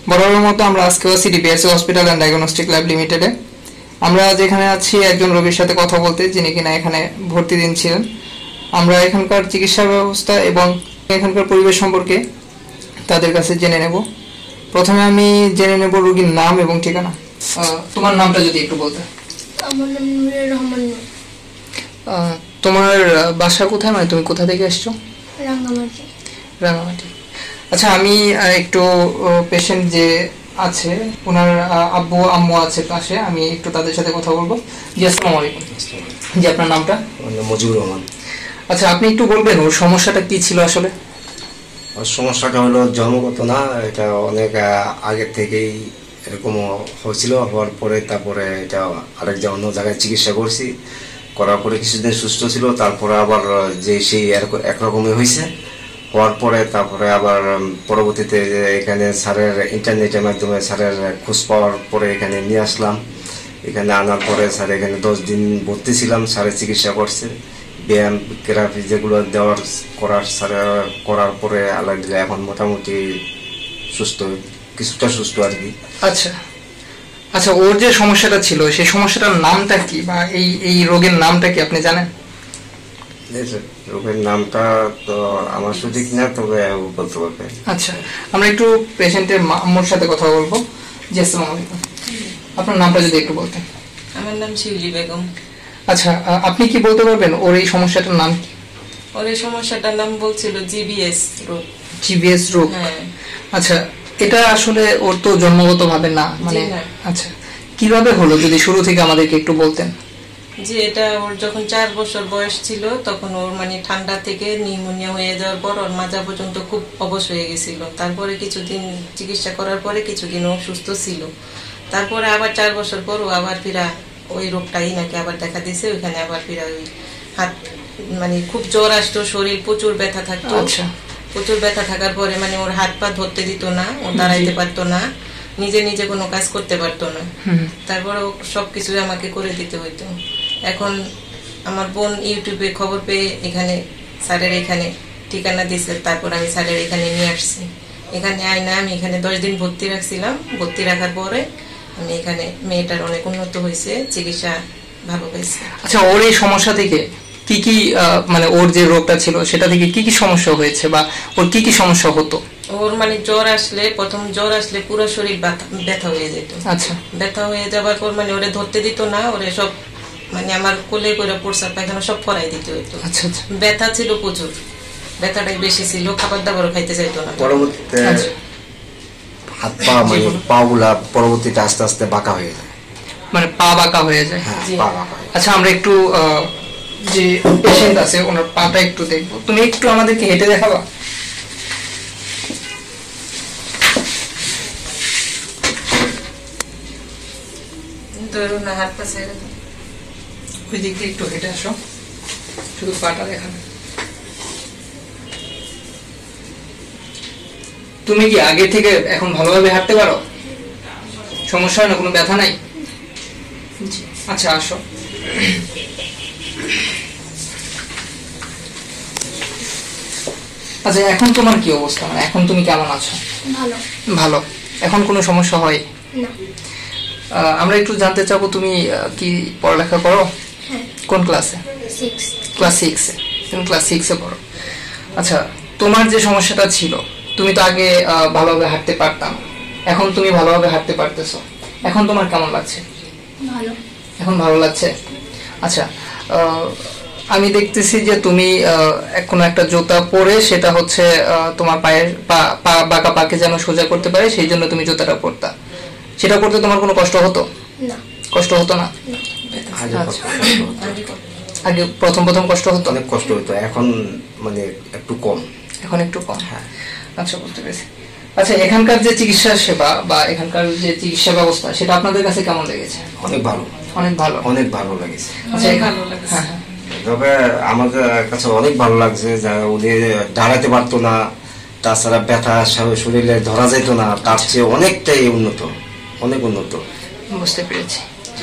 বরাবরের মতো আমরা আজকেও CDPS hospital and diagnostic lab লিমিটেডে আমরা যেখানে আছি একজন রোগীর সাথে কথা বলতে, যিনি কিনা এখানে ভর্তি দিন ছিলেন। আমরা এখানকার চিকিৎসা ব্যবস্থা এবং এখানকার পরিবেশ সম্পর্কে তাদের কাছে জেনে নেব। প্রথমে আমি জেনে নেব রোগীর নাম এবং ঠিকানা। তোমার নামটা যদি একটু বলতে। আমার নাম নুরুর রহমান। তোমার বাসা কোথায়, মানে তুমি কোথা থেকে এসছো? রাঙ্গামাটি। রাঙ্গামাটি। আচ্ছা, আমি একটু পেশেন্ট যে আছে ওনার আব্বু আম্মু আছে পাশে, আমি একটু তাদের সাথে কথা বলবো। জি, আসসালামু আলাইকুম। জি, আপনার নামটা? মজিবুর রহমান। আচ্ছা, আপনি একটু বলবেন ওর সমস্যাটা কি ছিল আসলে? সমস্যাটা হলো জন্মগত না, এটা অনেক আগের থেকেই এরকম হয়েছিল। হওয়ার পরে তারপরে এটা আরেক অন্য জায়গায় চিকিৎসা করছি, করার পরে কিছুদিন সুস্থ ছিল, তারপরে আবার যে সেই একরকমই হয়েছে। হওয়ার পরে তারপরে আবার পরবর্তীতে এখানে স্যারের ইন্টারনেটের মাধ্যমে স্যারের খোঁজ পাওয়ার পরে এখানে নিয়ে আসলাম। এখানে আনার পরে স্যার এখানে 10 দিন ভর্তি ছিলাম, স্যারের চিকিৎসা করছে, ব্যায়াম থেরাপি যেগুলো করার পরে আলহামদুলিল্লাহ এখন মোটামুটি সুস্থ, কিছুটা সুস্থ আর কি। আচ্ছা আচ্ছা, ওর যে সমস্যাটা ছিল সেই সমস্যাটার নামটা কি, বা এই রোগের নামটা কি আপনি জানেন? রোগের নামটা তো আমার সঠিক না, তবে বলতে পারবে। আচ্ছা, আমরা একটু পেশেন্টের আম্মুর সাথে কথা বলবো। জি, আসসালামু আলাইকুম। আপনার নামটা যদি একটু বলতেন। আমার নাম শিউলি বেগম। আচ্ছা, আপনি কি বলতে পারবেন ওর এই সমস্যাটার নাম কি? ওর এই সমস্যাটার নাম বলছিল জিবিএস রোগ। জিবিএস রোগ? হ্যাঁ। আচ্ছা, এটা আসলে ওর তো জন্মগত ভাবে না, মানে আচ্ছা কিভাবে হলো যদি শুরু থেকে আমাদেরকে একটু বলতেন। যে এটা ওর যখন 4 বছর বয়স ছিল তখন ওর মানে ঠান্ডা থেকে নিউমোনিয়া হয়ে যাওয়ার পর ওর মাজা পর্যন্ত খুব অবশ হয়ে গেছিল। তারপরে কিছুদিন চিকিৎসা করার পরে কিছুদিন ও সুস্থ ছিল। তারপরে আবার 4 বছর পর ও আবার ফিরা ওই রোগটাই নাকি আবার দেখা দিয়েছে। ওইখানে আবার ফিরা ওই হাত, মানে খুব জ্বর আসতো, শরীর প্রচুর ব্যথা থাকতো। আচ্ছা, প্রচুর ব্যথা থাকার পরে মানে ওর হাত পা ধরতে দিত না, ও দাঁড়াইতে পারতো না, নিজে নিজে কোনো কাজ করতে পারতো না। তারপরে সবকিছু আমাকে করে দিতে হইতো। এখন আমার বোন ইউটিউবে খবর পেয়ে এখানে স্যারের এখানে ঠিকানা দিয়েছে, তারপর আমি স্যারের এখানে নিয়ে আসছি। এখানে আইনা আমি এখানে 10 দিন ভর্তি রাখছিলাম। ভর্তি রাখার পরে আমি এখানে মেয়েটার অনেক উন্নত হয়েছে, চিকিৎসা ভালো হয়েছে। আচ্ছা, ওর এই সমস্যা থেকে কি কি মানে ওর যে রোগটা ছিল সেটা থেকে কি কি সমস্যা হয়েছে, বা ওর কি কি সমস্যা হতো? ওর মানে প্রথম জ্বর আসলে পুরো শরীর ব্যথা হয়ে যেত। আচ্ছা, ব্যথা হয়ে যাবার পর মানে ওরে ধরতে দিত না, ওরে সব মানে আমার কোলে করে প্রস্রাব পায়খানা সব ফরাই দিতে হইতো। আচ্ছা আচ্ছা, ব্যথা ছিল প্রচুর, ব্যথাটাই বেশি ছিল, খাবার দাবারও খাইতে চাইতো না। পরবর্তীতে হাত পা মানে পা গুলা পরবর্তীতে আস্তে আস্তে বাঁকা হয়ে যায়, মানে পা বাঁকা হয়ে যায়। হ্যাঁ, পা বাঁকা হয়ে যায়। আচ্ছা, আমরা একটু যে পেশেন্ট আছে ওনার পাটা একটু দেখবো। তুমি একটু আমাদেরকে হেঁটে দেখাবা? ধরুন না, হাত পা ছেড়ে দাও। ওই দিক দিয়ে একটু হেঁটে আসো, শুধু পাটা দেখাবে। তুমি কি আগে থেকে এখন ভালোভাবে হাঁটতে পারো? সমস্যা হয় না? কোনো ব্যথা নাই? আচ্ছা, আসো। আচ্ছা, এখন তোমার কি অবস্থা, মানে এখন তুমি কেমন আছো? ভালো। ভালো। এখন কোনো সমস্যা হয় না। আমরা একটু জানতে চাবো তুমি কি পড়ালেখা করো? হ্যাঁ। কোন ক্লাসে? 6। ক্লাস 6-এ। তুমি ক্লাস 6-এ পড়ো। আচ্ছা, তোমার যে সমস্যাটা ছিল, তুমি তো আগে ভালোভাবে হাঁটতে পারতাম, এখন তুমি ভালোভাবে হাঁটতে পারতেছো, এখন তোমার কেমন লাগছে? ভালো। এখন ভালো লাগছে। আচ্ছা, আমি দেখতেছি যে তুমি কোনো একটা জুতা পরে, সেটা হচ্ছে তোমার পায়ের বাঁকা পাকে যেন সোজা করতে পারে সেই জন্য তুমি জুতাটা পরতা। সেটা করতে তোমার কোনো কষ্ট হতো? না। কষ্ট হতো না? আগে প্রথম কষ্ট হতো? অনেক কষ্ট হতো, এখন মানে একটু কম। এখন একটু কম। হ্যাঁ। আচ্ছা, বুঝতে পেরেছি। আচ্ছা, এখানকার যে চিকিৎসা সেবা বা এখানকার যে চিকিৎসা ব্যবস্থা সেটা আপনাদের কাছে কেমন লেগেছে? অনেক ভালো। অনেক ভালো। অনেক ভালো লেগেছে। আচ্ছা, ভালো লাগছে। হ্যাঁ হ্যাঁ, তবে আমাদের কাছে অনেক ভালো লাগছে, যা উনি দাঁড়াতে পারতো না, তাছাড়া ব্যথা শরীরে ধরা যেত না, তার চেয়ে অনেকটাই উন্নত, অনেক উন্নত। বুঝতে পেরেছি।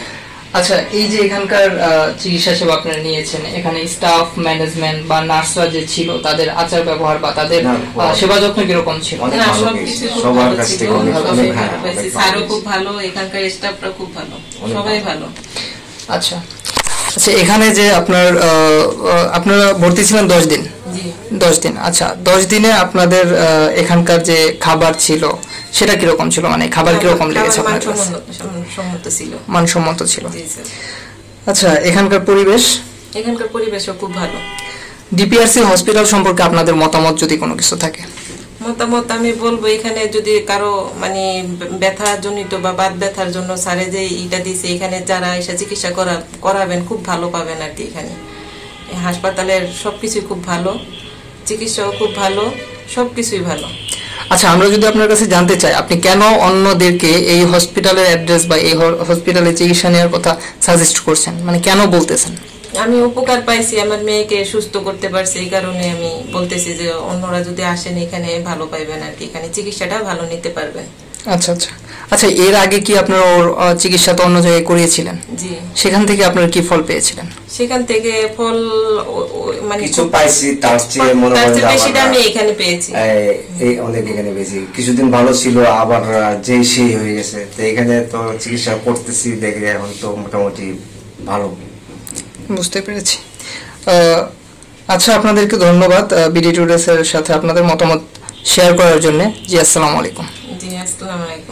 আচ্ছা, এই যে এখানকার চিকিৎসা সেবা আপনারা নিয়েছেন, এখানে স্টাফ ম্যানেজমেন্ট বা নার্সরা যে ছিল তাদের আচার ব্যবহার বা তাদের সেবা যত্ন কিরকম ছিল? অনেক না, ভালো সবকিছু পেয়েছি। খুব সবার ভালো কাছ ছিল, থেকে অনেক সবাই অনেক ভালো পেয়েছি। অনেক স্যারও ভালো খুব ভালো, এখানকার স্টাফরা খুব ভালো, অনেক সবাই ভালো। ভালো। আচ্ছা আচ্ছা, এখানে যে আপনারা ভর্তি ছিলেন 10 দিন। জি 10 দিন, আচ্ছা 10 দিনে আপনাদের এখানকার যে খাবার ছিল সেটা কিরকম ছিল, মানে খাবার কিরকম লেগেছে আপনার কাছে? মানসম্মত ছিল। মানসম্মত ছিল। জি স্যার। আচ্ছা, এখানকার পরিবেশ, এখানকার পরিবেশও খুব ভালো। ডিপিআরসি হসপিটাল সম্পর্কে আপনাদের মতামত যদি কোনো কিছু থাকে? মতামত আমি বলবো, এখানে যদি কারো মানে ব্যথা জনিত বা বাত ব্যথার জন্য স্যারে যে ইটা দিছে, এখানে যারা এসে চিকিৎসা করাবেন খুব ভালো পাবেন আর কি। এখানে হাসপাতালের সবকিছুই খুব ভালো, চিকিৎসাও খুব ভালো, সবকিছুই ভালো। আচ্ছা, আমরা যদি আপনার কাছে জানতে চাই আপনি কেন অন্যদেরকে এই হসপিটালের অ্যাড্রেস বা এই হসপিটালে চিকিৎসা নেওয়ার কথা সাজেস্ট করছেন, মানে কেন বলতেছেন? আমি উপকার পাইছি, আমার মেয়েকে সুস্থ করতে পারছি, এই কারণে আমি বলতেছি যে অন্যরা যদি আসেন এখানে ভালো পাইবেন আর কি, এখানে চিকিৎসাটা ভালো নিতে পারবেন। আচ্ছা আচ্ছা আচ্ছা, এর আগে কি আপনারা ওর চিকিৎসা তো অন্য জায়গায় করিয়েছিলেন? জি, সেখান থেকে আপনারা কি ফল পেয়েছিলেন? সেখান থেকে ফল মানে কিছু পাইছি, তার চেয়ে মনে তার করেন চেয়ে যে বেশিটা আবার, আমি এখানে পেয়েছি। এই অনেক এখানে পেয়েছি। কিছুদিন ভালো ছিল, আবার যেই সেই হয়ে গেছে। তো এখানে তো চিকিৎসা করতেছি, দেখে এখন তো মোটামুটি ভালো। বুঝতে পেরেছি। আচ্ছা, আপনাদেরকে ধন্যবাদ বিডি টুডেস এর সাথে আপনাদের মতামত শেয়ার করার জন্য। জি, আসসালামু আলাইকুম। জি, আসসালামু আলাইকুম।